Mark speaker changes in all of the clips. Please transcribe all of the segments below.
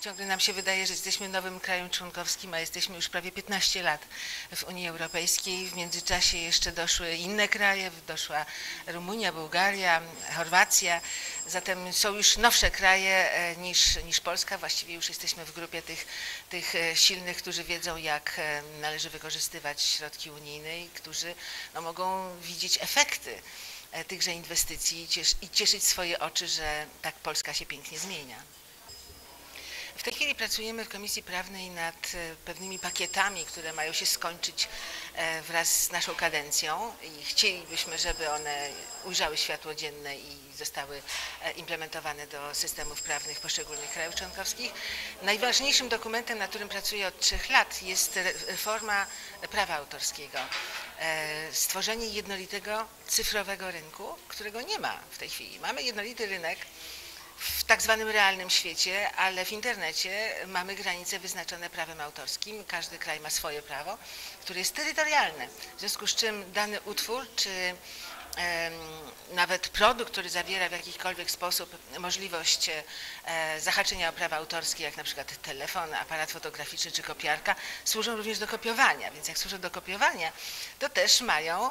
Speaker 1: Ciągle nam się wydaje, że jesteśmy nowym krajem członkowskim, a jesteśmy już prawie 15 lat w Unii Europejskiej. W międzyczasie jeszcze doszły inne kraje, doszła Rumunia, Bułgaria, Chorwacja. Zatem są już nowsze kraje niż Polska. Właściwie już jesteśmy w grupie tych silnych, którzy wiedzą, jak należy wykorzystywać środki unijne i którzy mogą widzieć efekty tychże inwestycji i cieszyć swoje oczy, że tak Polska się pięknie zmienia. W tej chwili pracujemy w Komisji Prawnej nad pewnymi pakietami, które mają się skończyć wraz z naszą kadencją i chcielibyśmy, żeby one ujrzały światło dzienne i zostały implementowane do systemów prawnych poszczególnych krajów członkowskich. Najważniejszym dokumentem, nad którym pracuję od 3 lat, jest reforma prawa autorskiego. Stworzenie jednolitego cyfrowego rynku, którego nie ma w tej chwili. Mamy jednolity rynek w tak zwanym realnym świecie, ale w internecie mamy granice wyznaczone prawem autorskim. Każdy kraj ma swoje prawo, które jest terytorialne. W związku z czym dany utwór, czy nawet produkt, który zawiera w jakikolwiek sposób możliwość zahaczenia o prawa autorskie, jak na przykład telefon, aparat fotograficzny czy kopiarka, służą również do kopiowania. Więc jak służą do kopiowania, to też mają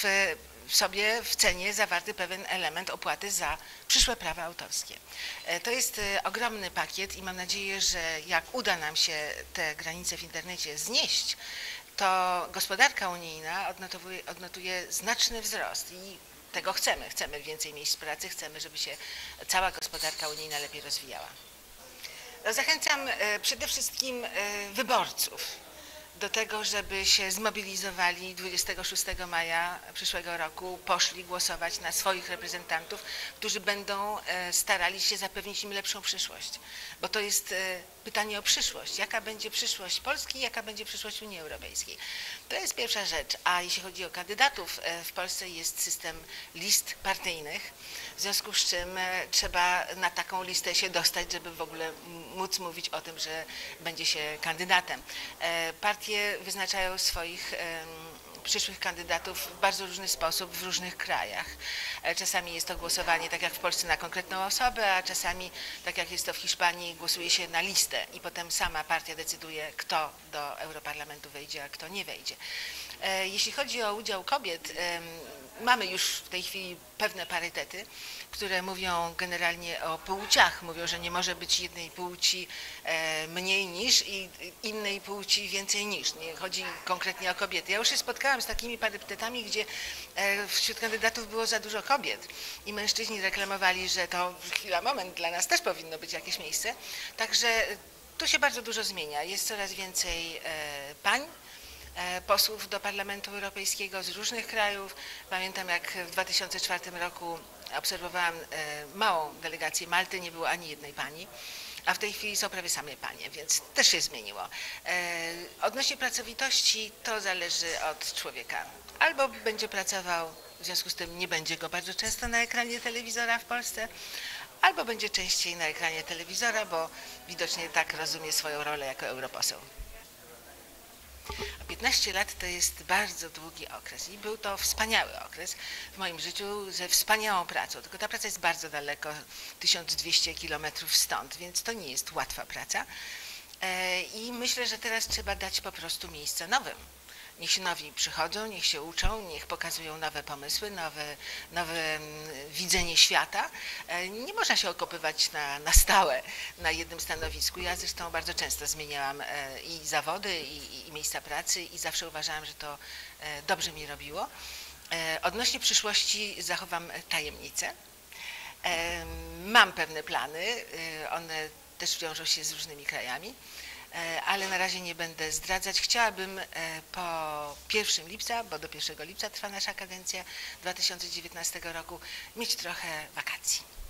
Speaker 1: w cenie zawarty pewien element opłaty za przyszłe prawa autorskie. To jest ogromny pakiet i mam nadzieję, że jak uda nam się te granice w internecie znieść, to gospodarka unijna odnotuje znaczny wzrost i tego chcemy. Chcemy więcej miejsc pracy, chcemy, żeby się cała gospodarka unijna lepiej rozwijała. Zachęcam przede wszystkim wyborców do tego, żeby się zmobilizowali 26 maja przyszłego roku, poszli głosować na swoich reprezentantów, którzy będą starali się zapewnić im lepszą przyszłość. Bo to jest pytanie o przyszłość. Jaka będzie przyszłość Polski, jaka będzie przyszłość Unii Europejskiej. To jest pierwsza rzecz. A jeśli chodzi o kandydatów, w Polsce jest system list partyjnych, w związku z czym trzeba na taką listę się dostać, żeby w ogóle móc mówić o tym, że będzie się kandydatem. Partie wyznaczają swoich przyszłych kandydatów w bardzo różny sposób w różnych krajach. Czasami jest to głosowanie, tak jak w Polsce, na konkretną osobę, a czasami, tak jak jest to w Hiszpanii, głosuje się na listę i potem sama partia decyduje, kto do Europarlamentu wejdzie, a kto nie wejdzie. Jeśli chodzi o udział kobiet, mamy już w tej chwili pewne parytety, które mówią generalnie o płciach. Mówią, że nie może być jednej płci mniej niż i innej płci więcej niż. Nie chodzi konkretnie o kobiety. Ja już się spotkałam z takimi parytetami, gdzie wśród kandydatów było za dużo kobiet i mężczyźni reklamowali, że to chwila, moment, dla nas też powinno być jakieś miejsce. Także tu się bardzo dużo zmienia. Jest coraz więcej pań posłów do Parlamentu Europejskiego z różnych krajów. Pamiętam, jak w 2004 roku obserwowałam małą delegację Malty, nie było ani jednej pani, a w tej chwili są prawie same panie, więc też się zmieniło. Odnośnie pracowitości to zależy od człowieka. Albo będzie pracował, w związku z tym nie będzie go bardzo często na ekranie telewizora w Polsce, albo będzie częściej na ekranie telewizora, bo widocznie tak rozumie swoją rolę jako europoseł. 15 lat to jest bardzo długi okres i był to wspaniały okres w moim życiu ze wspaniałą pracą, tylko ta praca jest bardzo daleko, 1200 kilometrów stąd, więc to nie jest łatwa praca i myślę, że teraz trzeba dać po prostu miejsce nowym. Niech się nowi przychodzą, niech się uczą, niech pokazują nowe pomysły, nowe widzenie świata. Nie można się okopywać na stałe na jednym stanowisku. Ja zresztą bardzo często zmieniałam i zawody, i miejsca pracy i zawsze uważałam, że to dobrze mi robiło. Odnośnie przyszłości zachowam tajemnicę. Mam pewne plany, one też wiążą się z różnymi krajami, ale na razie nie będę zdradzać. Chciałabym po 1 lipca, bo do 1 lipca trwa nasza kadencja 2019 roku, mieć trochę wakacji.